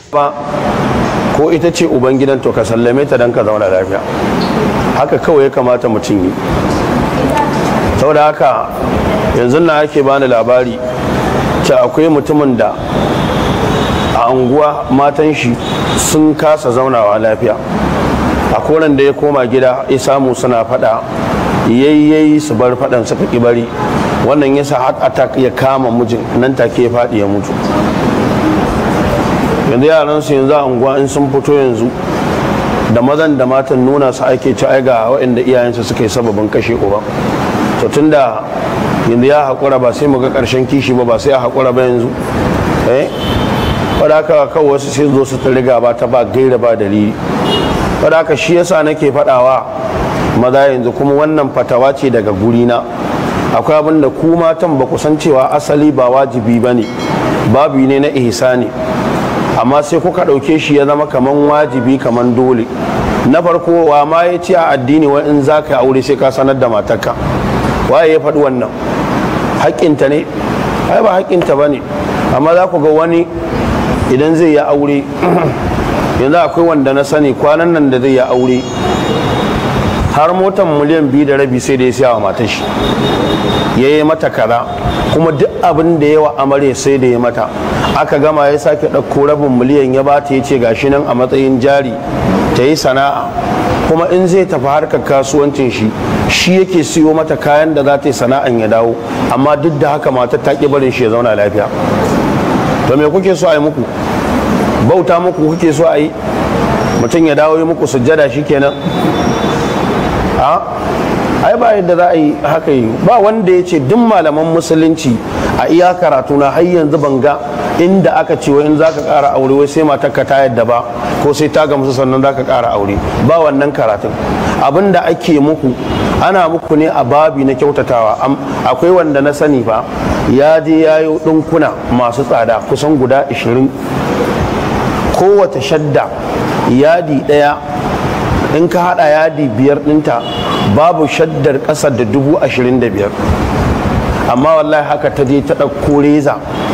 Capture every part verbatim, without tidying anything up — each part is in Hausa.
ba ko ita ce ubangidan to ka sallame ta don ka zauna lafiya. Haka kawai ya kamata mutum yi. Saboda haka yanzu na ake bani labari ce akwai mutumin da a unguwa matan shi sun kasa zaunawa lafiya. A koren da ya koma gida ya samu suna fada yayyayi su bar fadan suka ki bari, wannan yasa heart attack ya kama mijin nan take ya faɗi ya mutu. Yanzu yaran su yanzu a unguwa in sun fito yanzu da mazan da matan nuna su ake ci ai ga waɗanda iyayensu suka yi sababin kashe uba. To tunda yanzu ya haƙura ba sai mu ga ƙarshen kishi ba ba sai ya haƙura ba yanzu eh wadda haka kawai wasu sai zo su ta riga ba ta ba gaira ba dalili. Wadda haka shi yasa nake faɗawa maza yanzu, kuma wannan fatawa ce daga gurina. Akwai abin da ku matan ba ku san cewa asali ba wajibi ba ne, babu ne na ihsani, amma sai kuka ɗauke shi ya zama kaman wajibi kaman dole. Na farko wa ma ya ce a addini wa in za ka aure sai ka sanar da matarka. Waye ya faɗi wannan? Haƙƙinta ne? Ai ba haƙƙinta ba ne. Amma za ku ga wani idan zai yi aure yanzu akwai wanda na sani kwanan nan da zai yi aure har motan miliyan biyu da rabi sai da ya siya wa matar shi, ya yi mata kaza, kuma duk abin da yawa amare sai da ya mata. Aka gama ya sake ɗauko rabin miliyan ya bata ya ce gashi nan a matsayin jari ta yi sana'a, kuma in zai tafi harkar kasuwancin shi shi yake siyo mata kayan da za ta yi sana'an ya dawo, amma duk da haka matar ta ƙi barin shi ya zauna lafiya. To me kuke so a yi muku? Bauta muku kuke so a yi? Mutum ya dawo yi muku sujjada shi kenan? A ai ba yadda za a yi haka yi. Ba wanda ya ce duk malaman musulunci a iya karatu na har yanzu ban ga inda aka ce wa in za ka ƙara aure wai sai matarka ta yadda ba ko sai ta gamsu sannan za ka ƙara aure. Ba wannan karatun. Abin da ake muku ana muku ne a babi na kyautatawa. Akwai wanda na sani fa ya je ya yi ɗinkuna masu tsada kusan guda ashirin, kowace shadda yadi ɗaya in ka haɗa yadi biyar ɗinta babu shaddar ƙasar da dubu ashirin da biyar. Amma wallahi haka ta je ta ɗauko reza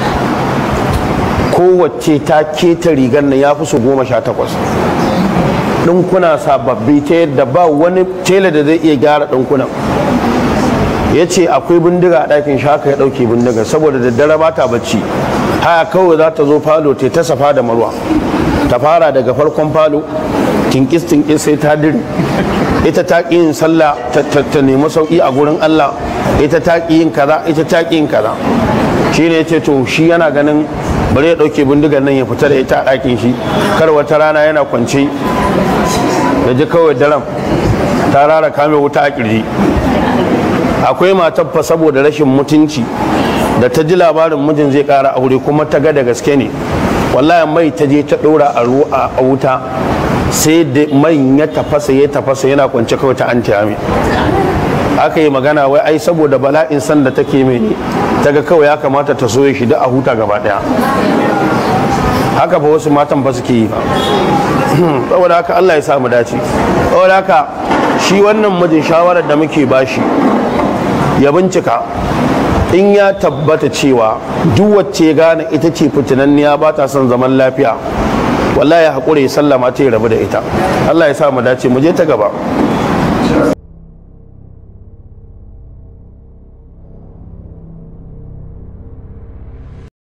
kowace ta keta rigar nan ya fi su goma sha takwas, ɗinkuna sababbi ta yadda ba wani tela da zai iya gyara ɗinkunan. Ya ce akwai bindiga a ɗakin shaka ya ɗauke bindiga saboda daddare ba ta bacci, haya kawai za ta zo falo ta ta safa da marwa, ta fara daga farkon falo tinkis tinkis sai ta dire. Ita ta ƙi yin sallah ta nemi sauƙi a gurin Allah, ita ta ƙi yin kaza, ita ta ƙi yin kaza. Shi ne ya ce to shi yana ganin bari ya ɗauke bindigar nan ya fita da ita a ɗakin shi, kar wata rana yana kwance ya ji kawai daren ta rara kame wuta a ƙirji. Akwai matar fa saboda rashin mutunci da ta ji labarin mijin zai ƙara aure kuma ta ga da gaske ne, wallahi mai ta je ta ɗora a wuta sai da mai ya tafasa ya tafasa yana kwance kawai ta an mai. Aka yi magana wai ai saboda bala'in san da take mai ta ga kawai ya kamata ta soye shi da a huta gaba ɗaya. Haka ba wasu matan ba suke yi ba. Saboda haka Allah ya sa mu dace. Saboda haka shi wannan mijin shawarar da muke bashi ya bincika, in ya tabbata cewa duk wacce gane ita ce fitinanniya ba ta son zaman lafiya, wallahi ya haƙura ya sallama ta ya rabu da ita. Allah ya sa mu dace, mu je ta gaba.